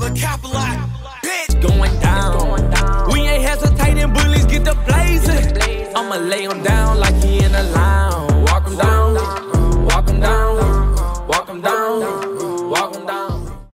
a cap a lot. Bitch, going down. We ain't hesitating, bullies get the blazing. I'ma lay 'em down like